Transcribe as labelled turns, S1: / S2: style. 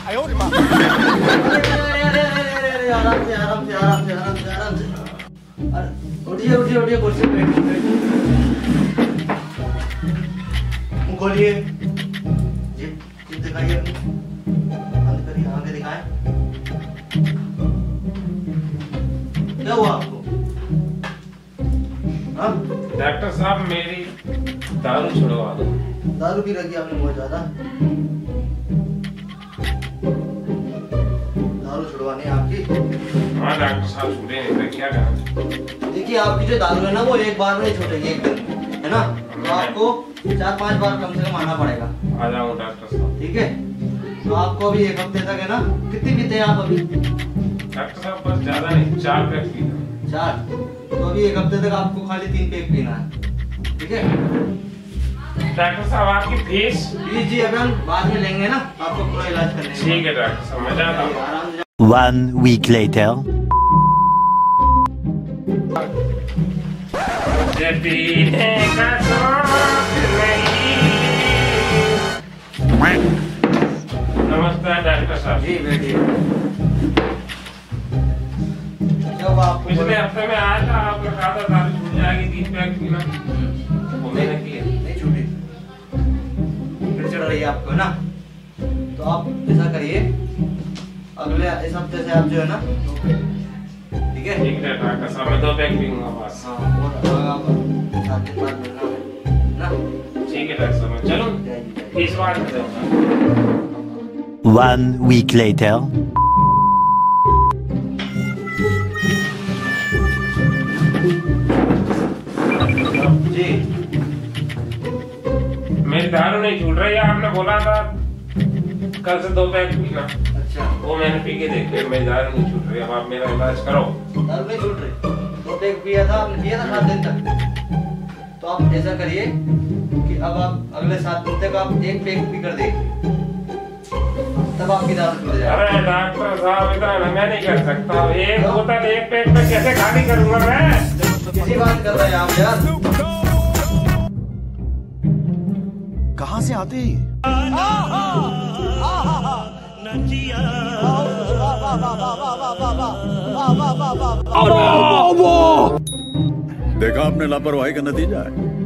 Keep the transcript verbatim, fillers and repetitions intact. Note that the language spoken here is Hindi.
S1: आराम से आराम से आराम से आराम से आराम से। अरे उठिए उठिए उठिए, कुर्सी पे बैठिए बैठिए। मुंह खोलिए, जीभ जीभ दिखाइए, बंद करिए, आंखें दिखाएं। क्या हुआ आपको? हाँ
S2: डॉक्टर साहब, मेरी दारू छुड़वा दो।
S1: दारू पी रखी आपने बहुत ज्यादा। दारू छुड़वानी है आपकी?
S2: हाँ डॉक्टर साहब, छूटे नहीं तो क्या करें?
S1: देखिए आपकी जो दारू है ना, वो एक बार में नहीं छूटेगी, एक दिन में, है ना? तो आपको चार पांच बार कम से कम आना पड़ेगा।
S2: आ जाऊँ डॉक्टर साहब?
S1: ठीक है, तो आपको अभी एक हफ्ते तक, है ना? कितनी पीते हैं आप अभी?
S2: डॉक्टर साहब बस ज्यादा नहीं, चार पैक पीता।
S1: चार? तो अभी एक हफ्ते तक आपको खाली तीन पैक पीना है, ठीक है?
S2: डॉक्टर साहब, आपकी फीस?
S1: फीस जी अभी हम बाद में लेंगे ना, आपको पूरा इलाज करने।
S2: ठीक है डॉक्टर साहब, मैं जाता हूँ।
S1: आराम से।
S3: One week later.
S2: नमस्कार डॉक्टर साहब।
S1: जी बैठिए। जब आप
S2: पिछले हफ्ते में आया था, आपने कहा था दारू छूट जाएगी, तीन पैक पीना, वो मैंने किया।
S1: नहीं छूटी, फिर चढ़ रही है आपको ना? तो आप ऐसा करिए, अगले इस हफ्ते से आप जो है ना, ठीक है?
S2: ठीक है डॉक्टर साहब, मैं दो पैक पीऊंगा बस।
S1: हाँ, और आप सात दिन बाद मिलना है ना?
S2: ठीक है डॉक्टर साहब, मैं चलूं? इस बार में जाऊंगा।
S3: One week later.
S1: जी
S2: मेरी दारू नहीं छूट रही है, आपने बोला था कल से दो पैक पीना।
S1: अच्छा,
S2: वो मैंने पी के देख लिया, मेरी दारू नहीं छूट रही। अब आप मेरा इलाज करो।
S1: दारू नहीं छूट रही? दो पैक पिया था आपने, पिया था सात दिन तक। तो आप ऐसा करिए कि अब आप अगले सात दिन तक आप एक पैक पी कर देखिए, तब आपकी दारू छूट जाएगी।
S2: अरे डॉक्टर साहब, इतना मैं नहीं कर सकता। एक बोतल एक पैक में कैसे खाली करूंगा मैं?
S1: तो किसी बात कर रहे हैं आप यार?
S3: कहाँ से आते हैं?
S4: देखा आपने लापरवाही का नतीजा है।